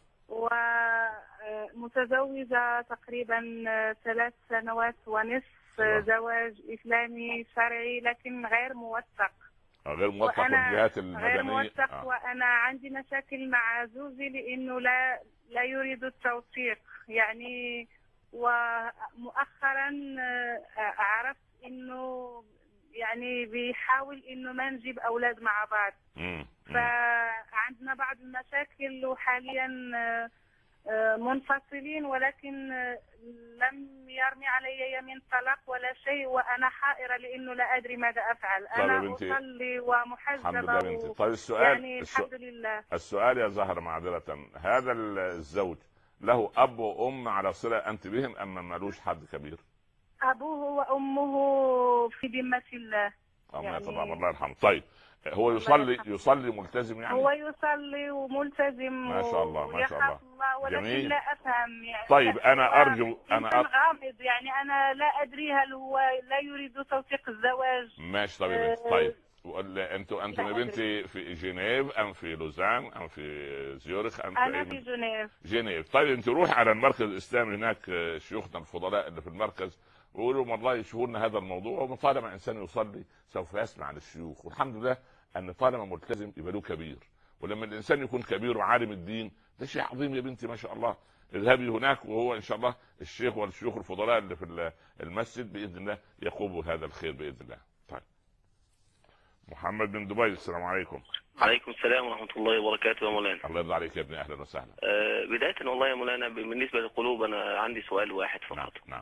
ومتزوجة تقريبا 3 سنوات ونصف. أيوة. زواج إسلامي شرعي لكن غير موثق. غير موثق والجهات المدنية غير موثق. وأنا عندي مشاكل مع زوجي لأنه لا يريد التوثيق يعني. ومؤخرا عرفت إنه يعني بيحاول انه ما نجيب اولاد مع بعض. فعندنا بعض المشاكل وحاليا منفصلين، ولكن لم يرمي علي يمين طلاق ولا شيء، وانا حائرة لانه لا ادري ماذا افعل. انا اصلي ومحجبة طيب السؤال يعني الحمد لله. السؤال يا زهرة معذرة، هذا الزوج له اب وام على صلة انت بهم ام مالوش حد كبير؟ أبوه وأمه في ذمة الله. يعني طبعا الله يرحمه. طيب هو يصلي ملتزم يعني؟ هو يصلي وملتزم ما شاء الله ما شاء الله. ولكن جميل. لا أفهم يعني. طيب أنا أرجو غامض يعني. أنا لا أدري هل هو لا يريد توثيق الزواج. ماشي. طيب انتوا يا بنتي في جنيف ام في لوزان ام في زيورخ ام انا في جنيف. طيب انت روح على المركز الاسلامي هناك، شيوخنا الفضلاء اللي في المركز، وقولوا والله يشهرنا هذا الموضوع، وطالما انسان يصلي سوف يسمع للشيوخ. والحمد لله ان طالما ملتزم يبقى له كبير، ولما الانسان يكون كبير وعالم الدين ده شيء عظيم يا بنتي ما شاء الله. اذهبي هناك وهو ان شاء الله الشيخ والشيوخ الفضلاء اللي في المسجد باذن الله يقوموا بهذا الخير باذن الله. طيب محمد من دبي. السلام عليكم. عليكم السلام ورحمة الله وبركاته يا مولانا. الله يرضى عليك يا ابني. أهلا وسهلا. بداية والله يا مولانا بالنسبة للقلوب أنا عندي سؤال واحد فقط. نعم.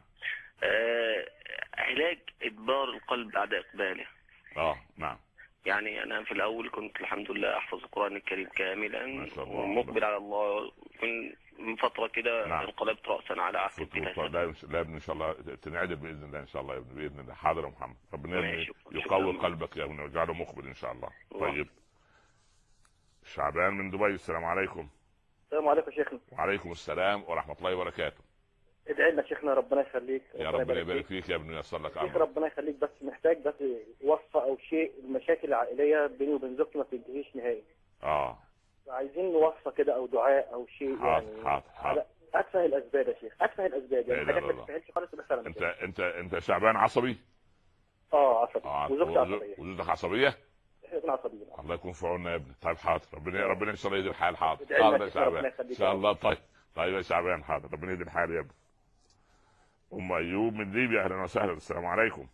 علاج إدبار القلب بعد إقباله. نعم. يعني أنا في الأول كنت الحمد لله أحفظ القرآن الكريم كاملا ومقبل على الله. من فترة كده نعم. انقلبت رأسا على عقب. لا ان شاء الله تنعدل باذن الله ان شاء الله باذن الله. حاضر يا محمد. ربنا يقوي قلبك يا ابني ويجعله مقبل ان شاء الله. طيب شعبان من دبي. السلام عليكم. السلام عليكم شيخنا. وعليكم السلام ورحمه الله وبركاته. ادعي لنا شيخنا ربنا يخليك. يا ربنا يبارك فيك يا ابني وييسر لك امرك. ربنا يخليك. بس محتاج بس وصفه او شيء. المشاكل العائليه بيني وبين زوجتي ما بتنتهيش نهائي. عايزين وصفه كده او دعاء او شيء. حاضر. اتفه الاسباب يا شيخ. اتفه الاسباب يعني حاجات ما تستاهلش خالص مثلا. انت شعبان عصبي؟ عصبي. وزوجتي عصبيه. وزوجتك عصبيه؟ احنا عصبيين. الله يكون في عوننا يا ابني. طيب حاضر. ربنا ان شاء الله يهدي الحال. حاضر يا شعبان ان شاء الله. طيب يا شعبان حاضر. ربنا يهدي الحال يا ابني. ام ايوب من ليبيا. اهلا وسهلا. السلام عليكم.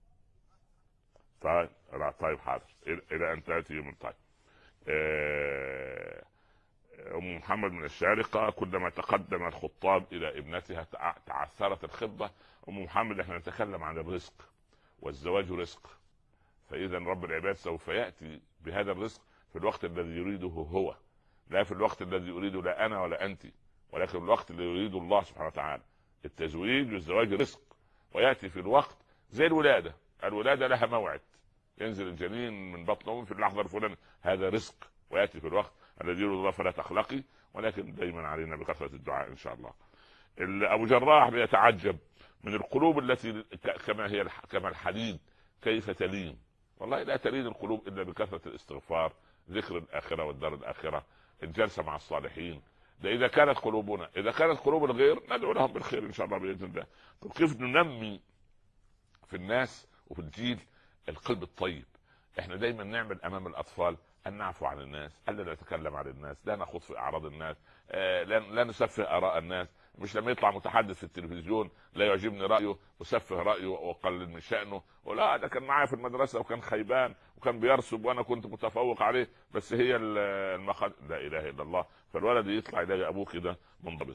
طيب حاضر الى ان تاتي يوم. طيب ام محمد من الشارقه. كلما تقدم الخطاب الى ابنتها تعثرت الخطبه. ام محمد احنا نتكلم عن الرزق والزواج رزق، فاذا رب العباد سوف ياتي بهذا الرزق في الوقت الذي يريده هو، لا في الوقت الذي يريده لا انا ولا انت، ولكن الوقت اللي يريده الله سبحانه وتعالى. التزويج والزواج رزق، وياتي في الوقت زي الولاده لها موعد، ينزل الجنين من بطن امه في اللحظه الفلانيه، هذا رزق وياتي في الوقت الذي يريد الله. فلا تخلقي، ولكن دائما علينا بكثره الدعاء ان شاء الله. ابو جراح بيتعجب من القلوب التي كما الحديد كيف تلين. والله لا تلين القلوب الا بكثره الاستغفار، ذكر الاخره والدار الاخره، الجلسه مع الصالحين. ده اذا كانت قلوبنا، اذا كانت قلوب الغير ندعو لهم بالخير ان شاء الله باذن الله. كيف ننمي في الناس وفي الجيل القلب الطيب؟ احنا دايما نعمل امام الاطفال ان نعفو عن الناس، الا نتكلم عن الناس، لا نخوض في اعراض الناس، لا نسفه اراء الناس. مش لما يطلع متحدث في التلفزيون لا يعجبني رايه وسفه رايه واقلل من شانه، ولا ده كان معايا في المدرسه وكان خيبان وكان بيرسب وانا كنت متفوق عليه، بس هي لا اله الا الله. فالولد يطلع يلاقي ابوه كده منضبط.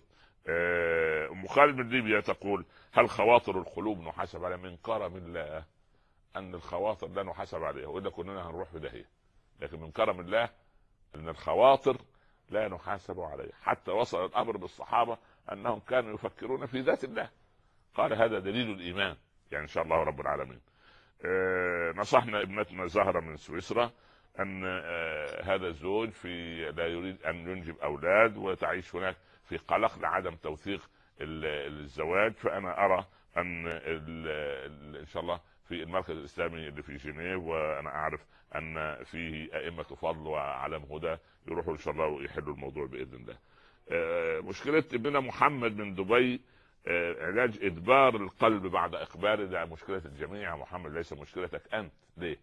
ام خالد من ليبيا تقول: هل خواطر القلوب نحاسب عليها؟ من كرم الله ان الخواطر لا نحاسب عليها، والا كلنا هنروح في داهيه. لكن من كرم الله ان الخواطر لا نحاسب عليها، حتى وصل الامر بالصحابه انهم كانوا يفكرون في ذات الله. قال هذا دليل الايمان، يعني ان شاء الله رب العالمين. نصحنا ابنتنا زهرة من سويسرا ان هذا الزوج لا يريد ان ينجب اولاد وتعيش هناك في قلق لعدم توثيق الزواج. فانا ارى ان ان شاء الله في المركز الاسلامي اللي في جنيف، وانا اعرف ان فيه ائمه فضل وعلم هدى، يروحوا ان شاء الله ويحلوا الموضوع باذن الله. مشكله ابننا محمد من دبي، علاج ادبار القلب بعد اقباله، ده مشكله الجميع يا محمد، ليس مشكلتك انت. ليه؟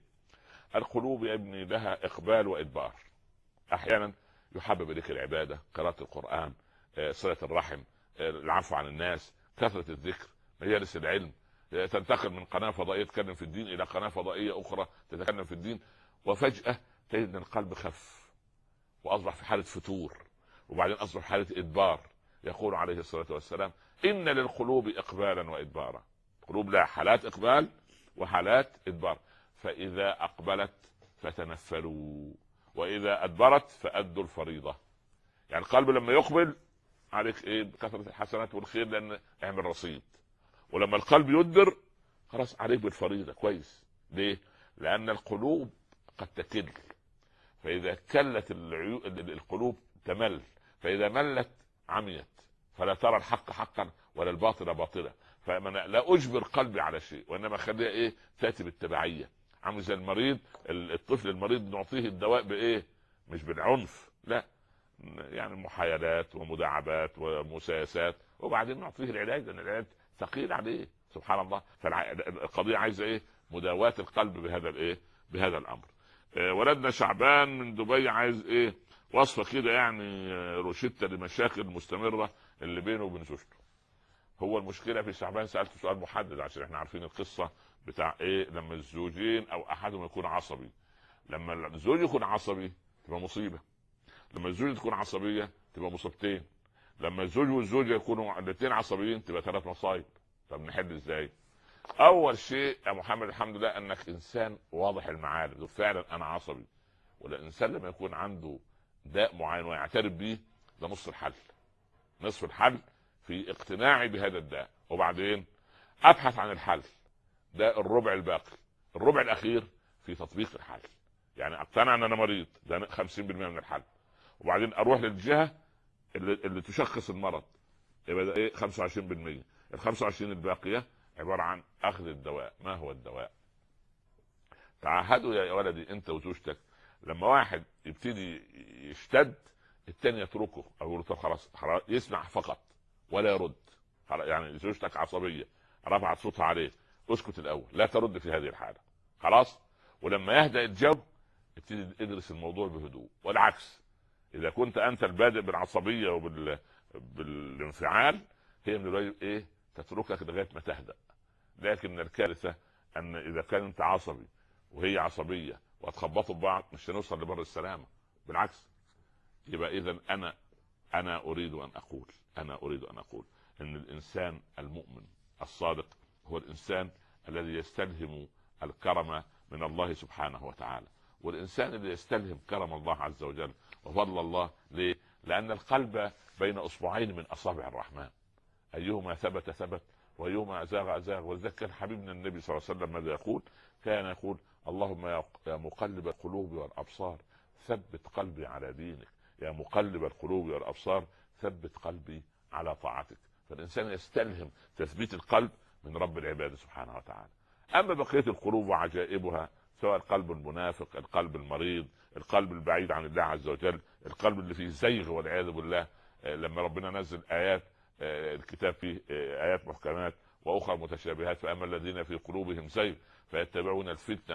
القلوب يا ابني لها اقبال وادبار. احيانا يحبب اليك العباده، قراءه القران، صله الرحم، العفو عن الناس، كثره الذكر، مجالس العلم، تنتقل من قناه فضائيه تتكلم في الدين الى قناه فضائيه اخرى تتكلم في الدين، وفجاه تجد ان القلب خف واصبح في حاله فتور، وبعدين اصبح في حاله ادبار. يقول عليه الصلاه والسلام: ان للقلوب اقبالا وادبارا. القلوب لها حالات اقبال وحالات ادبار، فاذا اقبلت فتنفلوا، واذا ادبرت فادوا الفريضه. يعني القلب لما يقبل عليك ايه؟ بكثره الحسنات والخير، لان اعمل رصيد. ولما القلب يدبر خلاص عليك بالفريضه. كويس. ليه؟ لان القلوب قد تكل، فاذا كلت القلوب تمل، فاذا ملت عميت، فلا ترى الحق حقا ولا الباطل باطلا. فمن لا اجبر قلبي على شيء، وانما خليها ايه؟ تاتي بالتبعيه. عامل زي المريض، الطفل المريض نعطيه الدواء بايه؟ مش بالعنف، لا، يعني محايلات ومداعبات ومسايسات، وبعدين نعطيه العلاج، لان العلاج ثقيل عليه سبحان الله. فالقضيه عايزه ايه؟ مداواة القلب بهذا الايه؟ بهذا الامر. ولدنا شعبان من دبي عايز ايه؟ وصفه كده، يعني روشته لمشاكل مستمره اللي بينه وبين زوجته. هو المشكله في شعبان، سالته سؤال محدد عشان احنا عارفين القصه بتاع ايه، لما الزوجين او احدهم يكون عصبي. لما الزوج يكون عصبي تبقى مصيبه، لما الزوجه تكون عصبيه تبقى مصيبتين، لما الزوج والزوجه يكونوا الاثنين عصبيين تبقى 3 مصايب. طب نحل ازاي؟ اول شيء يا محمد الحمد لله انك انسان واضح المعالم، فعلا انا عصبي. والانسان لما يكون عنده داء معين ويعترف به، ده نص الحل. نصف الحل في اقتناعي بهذا الداء، وبعدين ابحث عن الحل. ده الربع الباقي. الربع الاخير في تطبيق الحل. يعني اقتنع ان انا مريض، ده 50% من الحل. وبعدين اروح للجهه اللي تشخص المرض، يبقى ده ايه؟ 25%. ال 25 الباقيه عباره عن اخذ الدواء. ما هو الدواء؟ تعهدوا يا ولدي انت وزوجتك، لما واحد يبتدي يشتد الثاني يتركه، او يقول طب خلاص يسمع فقط ولا يرد. يعني زوجتك عصبيه رفعت صوتها عليه، اسكت الاول، لا ترد في هذه الحاله، خلاص. ولما يهدأ الجو ابتدي ادرس الموضوع بهدوء. والعكس، اذا كنت انت البادئ بالعصبيه وبالانفعال، هي من الواجب ايه؟ تتركك لغايه ما تهدأ. لكن الكارثه ان اذا كان انت عصبي وهي عصبيه وتخبطوا ببعض، مش هنوصل لبر السلامه، بالعكس. يبقى اذا انا اريد ان اقول ان الانسان المؤمن الصادق هو الانسان الذي يستلهم الكرم من الله سبحانه وتعالى، والإنسان اللي يستلهم كرم الله عز وجل وفضل الله. ليه؟ لأن القلب بين أصبعين من أصابع الرحمن، أيهما ثبت ثبت وأيهما أزاغ أزاغ. ولذلك كان حبيبنا النبي صلى الله عليه وسلم ماذا يقول؟ كان يقول: اللهم يا مقلب القلوب والأبصار ثبت قلبي على دينك، يا مقلب القلوب والأبصار ثبت قلبي على طاعتك. فالإنسان يستلهم تثبيت القلب من رب العباد سبحانه وتعالى. أما بقية القلوب وعجائبها، سواء القلب المنافق، القلب المريض، القلب البعيد عن الله عز وجل، القلب اللي فيه زيغ والعياذ بالله، لما ربنا نزل آيات الكتاب فيه آيات محكمات وأخرى متشابهات، فأما الذين في قلوبهم زيغ فيتبعون الفتنة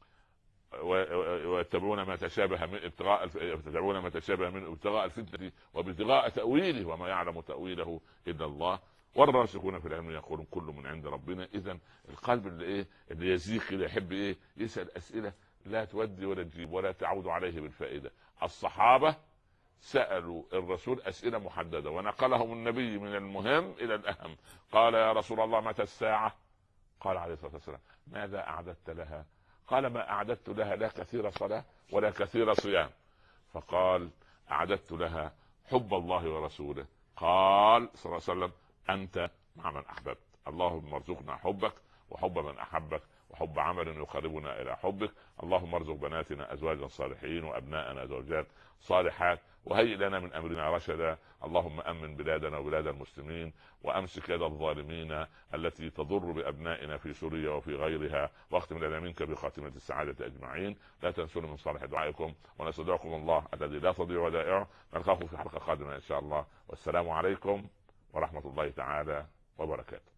ويتبعون ما تشابه من ابتغاء الفتنة وابتغاء تأويله وما يعلم تأويله إلا الله والراسخون في العلم يقولون كل من عند ربنا. إذن القلب اللي يزيغ كده يحب يسأل أسئلة لا تودي ولا تجيب ولا تعود عليه بالفائدة. الصحابة سألوا الرسول أسئلة محددة ونقلهم النبي من المهم إلى الأهم. قال: يا رسول الله متى الساعة؟ قال عليه الصلاة والسلام: ماذا أعددت لها؟ قال: ما أعددت لها لا كثير صلاة ولا كثير صيام. فقال: أعددت لها حب الله ورسوله. قال صلى الله عليه وسلم: أنت مع من أحببت. اللهم ارزقنا حبك وحب من أحبك وحب عمل يقربنا إلى حبك. اللهم ارزق بناتنا أزواجا صالحين وأبناءنا زوجات صالحات وهيئ لنا من أمرنا رشدا. اللهم أمن بلادنا وبلاد المسلمين وأمسك يد الظالمين التي تضر بأبنائنا في سوريا وفي غيرها، واختم لنا منك بخاتمة السعادة أجمعين. لا تنسونا من صالح دعائكم ونستودعكم الله الذي لا تضيع ودائعه. نلقاكم في حلقة قادمة إن شاء الله، والسلام عليكم ورحمة الله تعالى وبركاته.